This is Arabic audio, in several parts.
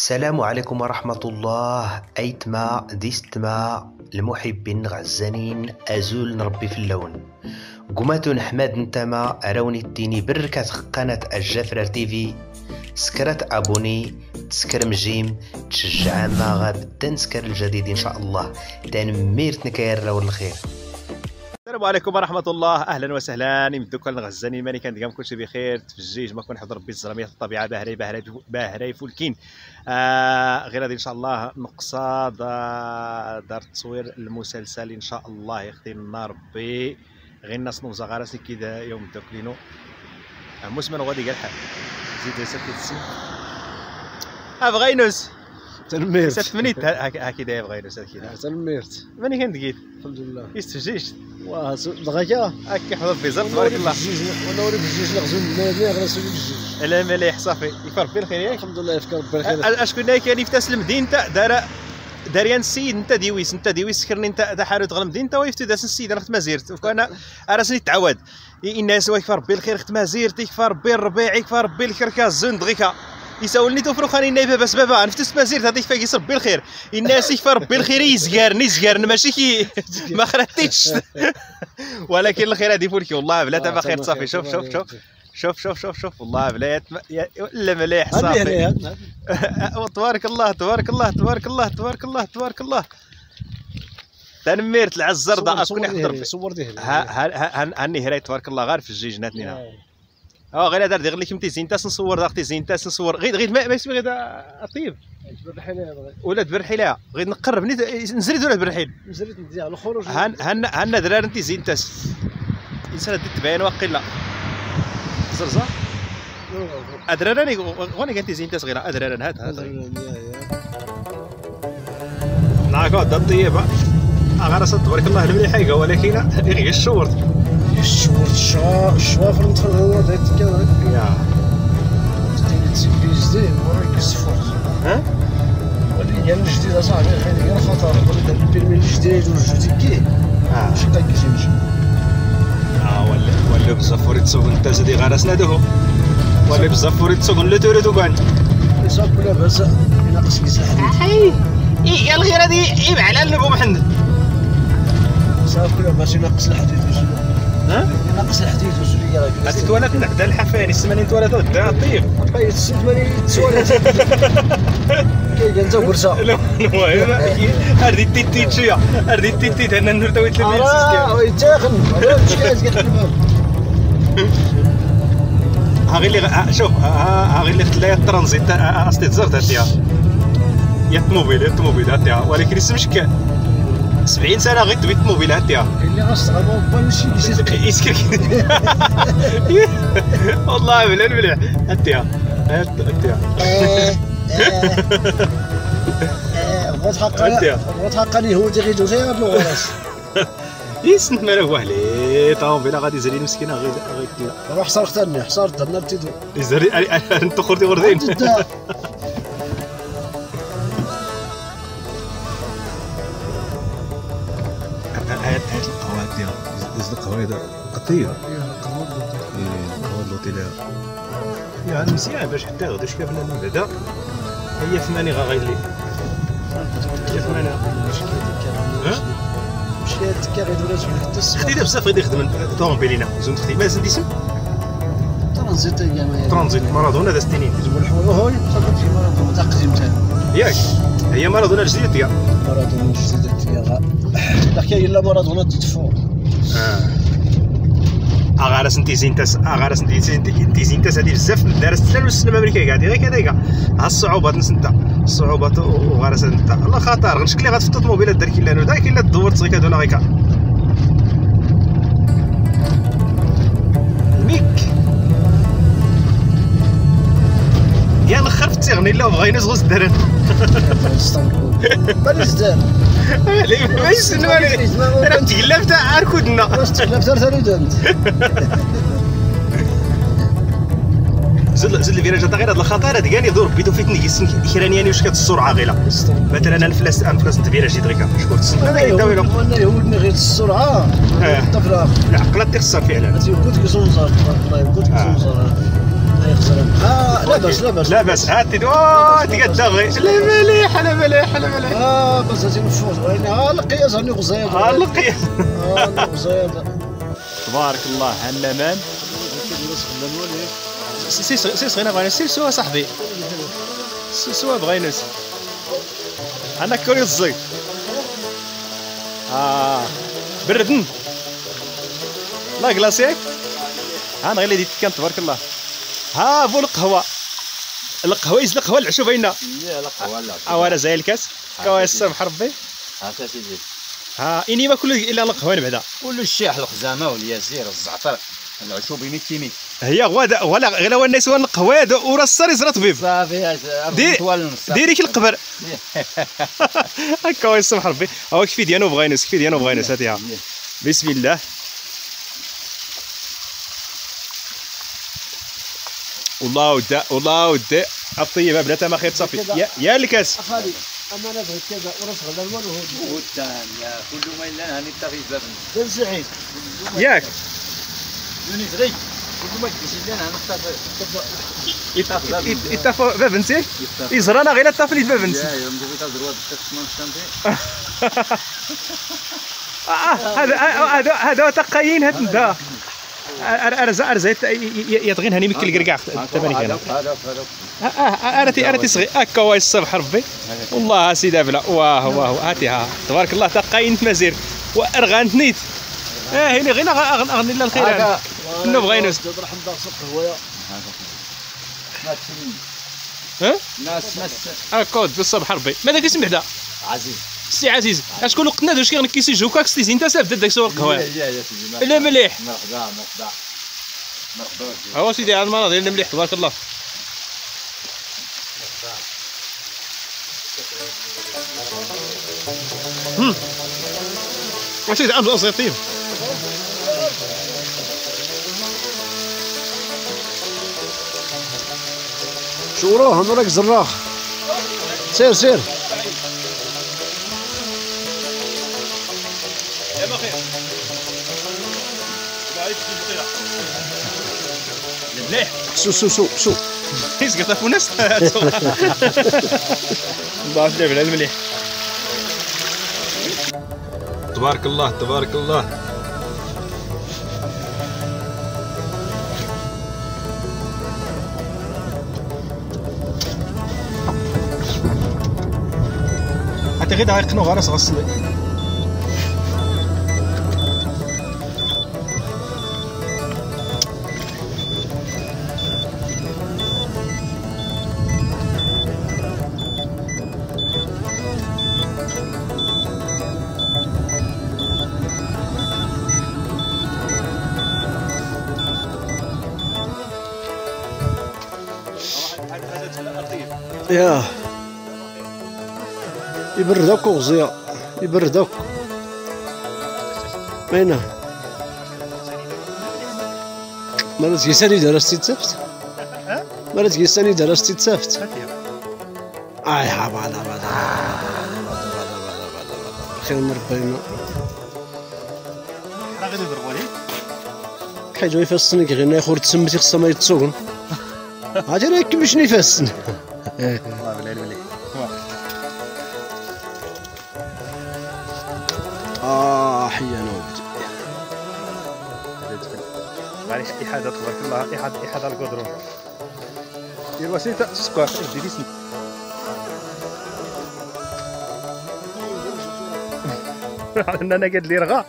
السلام عليكم ورحمة الله. أيتما ديستما المحبين غزانين أزول نربي في اللون قماتو نحمد نتما راوني التيني بركة قناة الجفرة تيفي سكرت أبوني تسكر مجيم تشجع ما غاب تنسكر الجديد إن شاء الله تنميرت نكاير راول الخير. السلام عليكم ورحمة الله، أهلا وسهلا. يمدوك الغزاني ماني كندقام كلشي بخير تفجيج ما كون حضر ربي الزرامية الطبيعة باهري فولكين. غير هذه إن شاء الله نقصة دار تصوير المسلسل إن شاء الله يختي لنا ربي غير الناس نوزا غارسي كذا يوم دوك لينو موسم غادي قال حال زيد سكت السين بغينوس تنميرت 6 منيت هكذا يا بغينوس هكذا تنميرت ماني كندقيت الحمد لله يستفجيج دغيا هكا حضر في زرت تبارك الله. وانا وريت الجيج نغزو النادي غنسولو الجيج لا مليح صافي يفرق ربي الخير ياك. الحمد لله يفكر ربي الخير. اشكون كان يفتاس المدينه داريان السيد انت ديويس سكرني انت حارو تغلم مدينه انت ويفتو داس السيد انا خت مازيرت انا راسني تعود الناس ويكفى ربي الخير خت مازيرت يكفى ربي الربيع يكفى ربي الكركاز زون دغيكا يسولني تفرخ راني نايبه بس بابا نفتس مازيرت هذيك فاكيس ربي الخير الناس يكفى ربي الخير يزكارني ماشي كي ما خرجتيش ولكن الخير هذه فولكي والله بلا تبا خير صافي. شوف والله بلا لا مليح صافي. تبارك الله تنميرت العزر دا اسكون يحضر صورتيه هاني هراي تبارك الله غير في الجيج ناتنينا غير هذا غير لك زين تاس نصور داختي زين تاس نصور غير ما يسمي غير اطيب ولا تبرحيله غير نقرب نزريد ولا تبرحيل نزريد نديها على الخروج هنا درار انت زين تاس انسان تبين واقيلا زرزه ادراني وانا قلت زين تاس غير ادران هات معك هذا الطيبه غرس تبارك الله المليحه ولكن غير الشورت الشوافر ندخل هو دايت كذا يا تسبي جديد وراك السفوت ها ولي كان جديد اصاحبي غير خطر ولد البيرمي الجديد والجديد ماشي طايق يمشي ولا بزاف وريت سوق انت زدي غرسنا دهو ولا بزاف وريت سوق لا تريدو كان يصاب ولا باس يناقص كيس الحديد اي الغير هذه يبع على النبو محمد صافي ولا باس يناقص الحديد ناقص الحديد وزوليه هذه توالت نحدا الحفاني السمانين توالت غدا الطيب طيب السمانين توالت كاين انت ورسا المهم هذه تيتيت شويه هذه تيتيت انا نرتويت لي ويتاخن مشكل كيخدم ها غير اللي شوف ها غير اللي خلايا الترانزيت اصلي تزرت هاتيها يا الطوموبيل هاتيها ولكن اسمك 70 سنه غير تبيت الطوموبيل هاتيها اللي غاصغر با ماشي يسكر والله مليح هاتيها وتحقني هو تغي دوزي غير الغراس يسنت مالا وهلي طوموبيله غادي يزري مسكينه غير روح حصرتني حصرت درنا بتيدو يزري انت خرتي غردين هاد القهوه ديال القهوه هذا قطيه القهوه اللوطيله يعني مزيان باش حتى غدا شكا بنادم بعدا هي ثماني غاير لي هي ثماني مشي هاد غير ولا زوين حتى الصباح خديتها بزاف غادي يخدم طوموبيلينا زون تخدي مازال ديسم ترانزيت مارادونا داز تنين يجبوا الحوار هاي صافي في مارادونا تاع قديم تاعنا ياك هي مارادونا الجديده ديال مارادونا الجديده ديال لا كاين لا مارادونا تدفو غارس انت زينتاس هذه بزاف دارست حتى السينما الامريكيه كاع غير كذا كاع ها الصعوبات نسنتا الصعوبات وغارس انت الله خطر غير شكلي غتفوت الطوموبيلات دار كاين لا كاين لا دورت غير كادونا غير كا ميك يا الاخر في التغني لا بغينا زغوز الدرن بلاش دار ماشي سنوا انا تكلفت اركودنا واش تكلفت ثاني دنت زد الفيراجات غير هاد الخطيره كاع يدور بيدو فيتني يكرانياني واش كت السرعه غير مثلا انا نفلاس الفيراج دغيا شكون تسنى انا يهودني غير السرعه الطفره العقله تخسر فعلا كنت كزونزار والله كنت كزونزار لا باس لا باس لا باس هاتي تقدغي لا مليح لا مليح لا مليح بس هاتي نفوت القياس هاني غزير القياس غزير تبارك الله هنمان سي صغينا بغينا سير سوا صاحبي سوا بغينا انا كوري الزي بردن لا كلاسيك ها غير اللي كان تبارك الله ها فو القهوه يزل القهوه العشو باينه لا القهوه لا انا زي الكاس كوا السمح ربي ها سيدي اني ما كل الا القهوه بعدا كل الشيح الخزامه والياسير الزعتر العشو بيني تيني هي غدا ولا غير هو الناس وان القهوه ورا السر يزرى طبيب صافي ديريك القبر هكا السمح ربي هو كيفي ديالو بغينوس هاتيها بسم الله والله ودا الطيبه بلا ما خير صافي يا الكاس اخالي اما انا بغيت كذا وراه غدا الوان ودان يا كل ما الا هاني التغيير باب بن سعيد ياك يوني غري كل ما تجي لنا يتفق باب نسي يزرانا غير الطفل باب نسي يا يوم دويت ضربات التسمان شتي هذا تقاين هاد ندا ارزا يطغين هاني مكل كركاع تباني كان ارتي صغير هكا هو الصبح ربي والله سيدي بلا واه هاتيها تبارك الله تقاين مزير وارغان نيت هنا غير اغني لنا الخير نبغي نوس راح ندار سوق هوايا ناس كود بالصبح ربي ماذا كيسمح دا عزيز سي عزيز اشكون قلنا واش كاين كيسي جوكاك ستيزي انت سبت داك سوق القهوه لا مليح مرحبا هو سيدي هذا المناظر مليح تبارك الله سيدي عبد الأصغر طيب شوروه هذولاك زراخ سير يا بخير مليح سو يسقط في ناس الله جاب على المليح تبارك الله حتى غير غيقنو غير غصلي ياه يبردك وغزية يبردك وينه مرات كيساني درستي تسافت مرات كيساني درستي تسافت هابا خير من ربي راه غادي يضربوا لي حيت جاي يفسني غير ياخذ تسمتي خصها ما يتسوقن عاد انا كيفاش نفسن الله بالله مليح حيانا ولدي غادي إحادة تبارك الله إحادة القدرون دير وسيلة سكر ديري سن أنا قاد لي رغا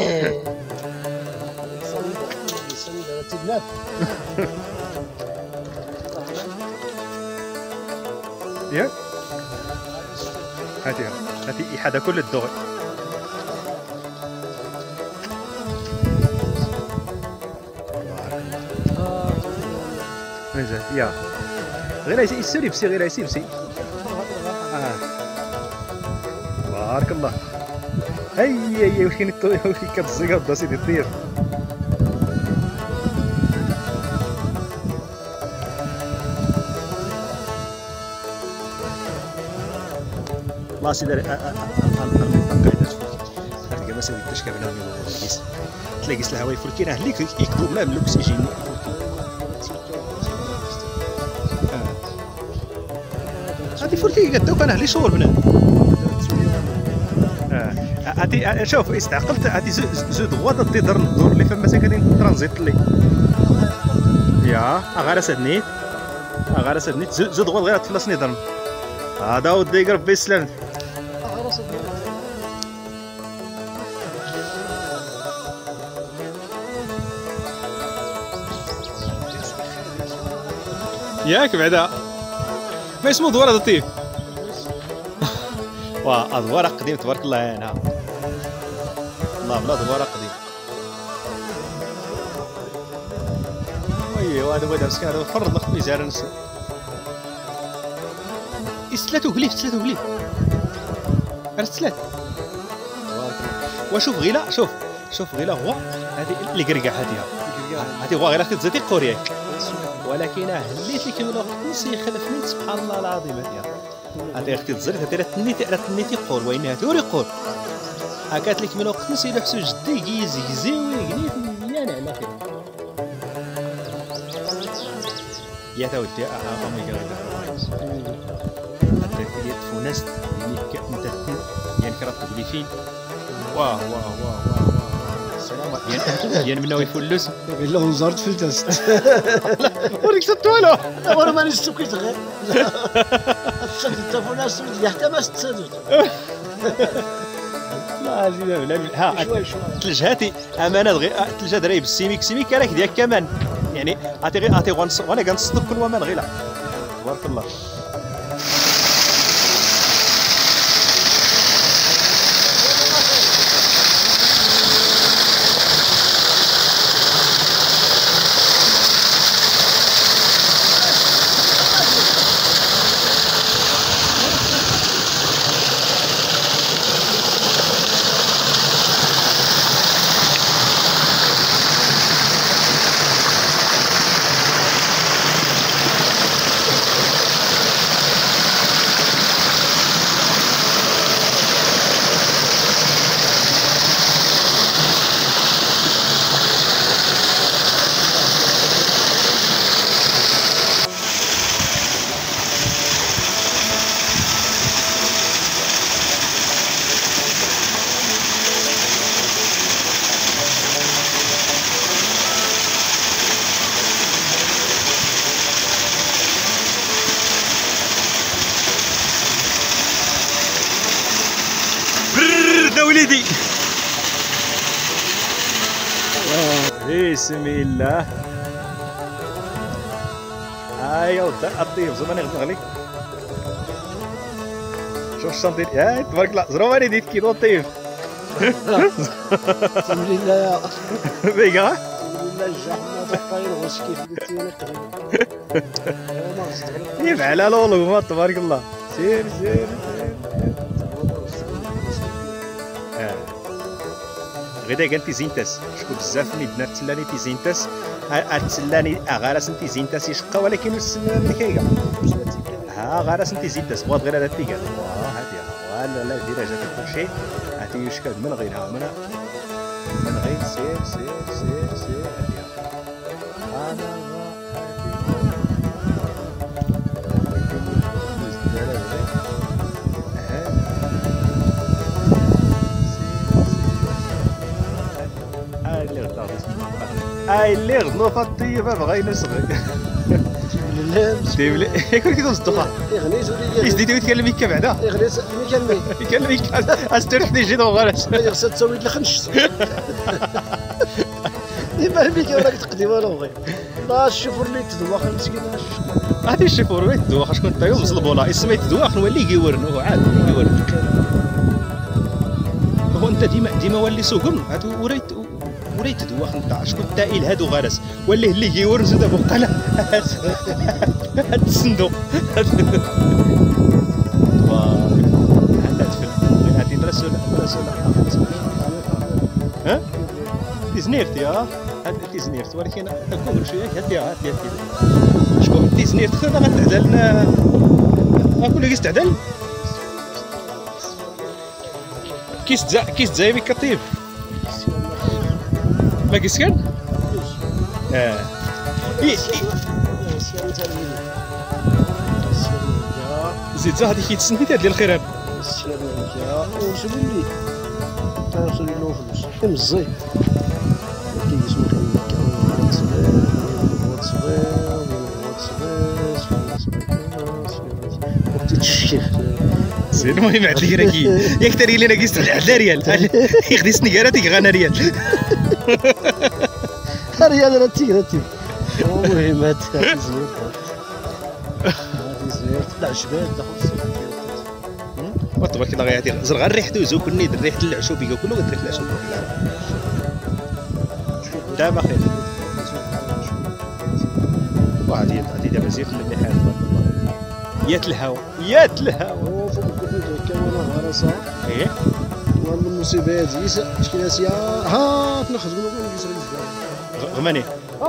ياك هاتي إحادة كل الدغي مزال يا غير يسير بسي غير يسير بسي بارك الله هيا واش كاين واش كتزيق هدا سيدي طير الله سيدي المنطقه ما سويت تشكى بلا تلاقي الهواء يفركي راه اللي يكبوا ما ملوكس يجي فولتي قدوك انا لي شهور بنادم. عرفتي شوف استعقلت عرفتي زو دغوا تدير الدور اللي فما ساكنين ترانزيت لي يا غير سدنيت زو دغوا غير تفلسني ضرب هذا ودي ربي يسلم. ياك بعدا ما اسمه دوار هذا الطيب. واه دوار قديم تبارك الله هنا والله بلا دوار قديم. ايوا هذا هو مسكين هذا فرض نخ ميزان نسو ثلاثة غليف عرفت ثلاثة. وشوف غيلا شوف غيلا هو هذه اللي قرقع هذه هو غير تزيد قوريك ولكن هليت لك من وقت يخلفني سبحان الله العظيم. هذه اختي تزرت هذه تنيتي قور وينها توري قور هكات لك من وقت نسي يحسو جدي يزيوي قنيت مليان على خير يا تا ودي امي قال حتى ديال فونست انت يعني كرات تقولي فين واه يعني منو يفلس الا وزارت في التست وريك ستوالو وانا مانيش سكيت غير التليفون اسود حتى ما استسدت لا ها تلجهاتي امانه غير تلجه دري بالسيميك راك ديالك كمان يعني عطي وانا كنصدق كل ومان غير تبارك الله. وليدي بسم الله هاي الطيب زمان يغلي شوف الشنطين يا تبارك الله زرواني ديت كيلو طيب بسم الله يا بيقا بسم الله الجحمة طاير غوش كيف قلتي يفعل على والله تبارك الله سير غدا كانتي زينتاس شكون بزاف من البنات تسلاني في زينتاس تسلاني غارس انت زينتاس يشقى ولكن السلاني كيكا ها غارس انت زينتاس بغات غير هذا التيكا هادي ولا لا ديرها جات كلشي هاتي يشكى من غيرها من غير سير هادي انا هاي اللي غضنوفة الطيبة بغينا صغير تيبلي كون كيدوز الدخان يغنيت ولي يزيد يتكلم هكا بعدا يغنيت يكلم هكا استريحني جي دوغالات ما يغسل تسوي لخنش يبان بك وراك تقدي والو غير لا الشوفور اللي تدوخ مسكين هادي الشوفور اللي تدوخ شكون طيو مزلبولا اسمي تدوخ نولي يورن هو عاد يورن هو انت ديما ولي سوقن عاد وريت دوخ نتاع شكون التائل هادو غرس وليه اللي يورن زاد بقى لا هاد الصندوق هادي درسولا ها تيزنيرتي هاد تيزنيرت ولكن تقول شويه هادي شكون تيزنيرت خذا غتعدل اقول لك استعدل كيس زايبي كطيب ما كيسكن سيد زهر كيتسني ديال الخيران السير عليك وصل لي توصل له فلوس كمزي كيسمو كان هو صغير وقت تشكي زين المهم عاد لي راكي ياك تاري لي انا كيستحل على ريال يخدي سنيكاره تيغانا ريال ريال راتي المهم هاد زوين زوين طلع جبال داخل وتبارك الله غيعطيك زرغا ريحته زوكني ريحه العشوبيه كله قد ريحه العشوبيه دابا خير وعادي دابا زيت اللي حال تبارك الله يا الهوا فوق الكفوت هكا وانا غرسه ايه والله المصيبه هذه شكي ناسيه ها تنخدموا ولا نجلس غير غماني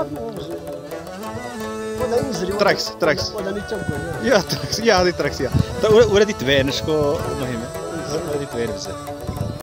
ولا نجري تراكس ولا نتبع يا تراكس يا هذه تراكس يا ولادي تبان شكون المهم ولادي تبان بزاف